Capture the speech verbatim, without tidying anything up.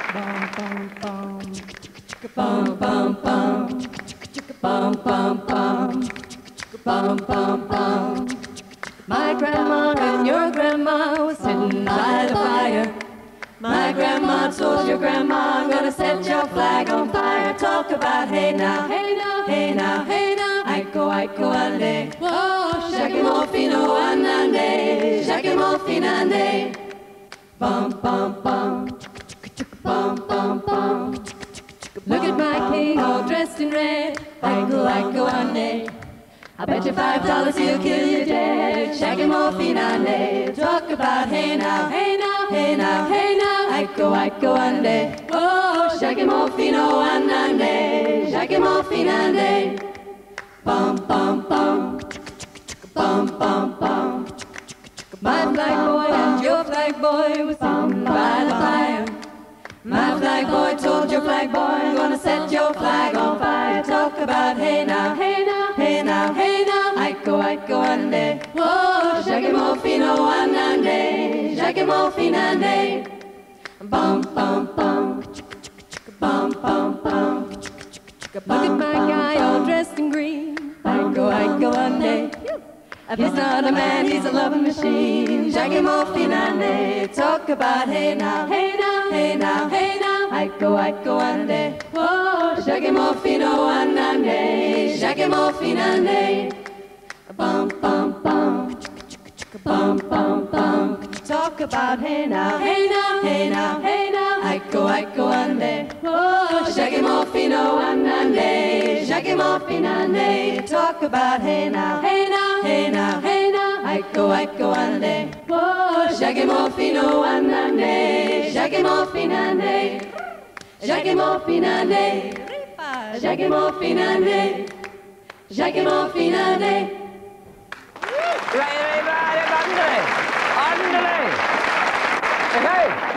Bum bum bum, bum bum bum, bum bum bum. My grandma and your grandma was sitting by the fire. My grandma told your grandma, I'm gonna set your flag on fire. Talk about hey now, hey now, hey now, hey now. Aiko, aiko, ande. Whoa, shaggy fino anande, shaggy finande. Bum bum bum, bum bum bum. Look at my king all dressed in red. Aiko, aiko, ande. I bet you five dollars he'll kill you dead. Shaggy finande. Talk about hey now, hey now, hey now, hey now. Aiko, aiko, ande. Oh, shaggy fino anande, shaggy finande. Bum bum bum, bum bum bum. My flag boy and your flag boy was sitting by the fire. My flag boy told your flag boy, I'm gonna set your flag on fire. Talk about hey now, hey now, hey now, hey now. Aiko, aiko, ande. Whoa, shaggy fino anande, shaggy finande. Bum bum bum, bum bum bum. Look at my guy all dressed in green. Aiko, aiko, ande. He's not a man, he's a loving machine. Shaggy finande. Talk about hey now, hey now, hey now, hey now. Aiko, aiko, ande. Whoa, shaggy fino anande, shaggy finande. Bum bum bum, bum bum bum. Talk about hey now, hey now, hey now, hey now. Aiko, aiko, ande. Whoa, shaggy fino anande, shaggy finande. Talk about hey now, hey now, hey now, hey now. Aiko, aiko, ande. Whoa, shaggy fino anande, shaggy finande. Shaggy finande, shaggy finande, shaggy finande. Bra, bra, bra, andele, andele. Hey.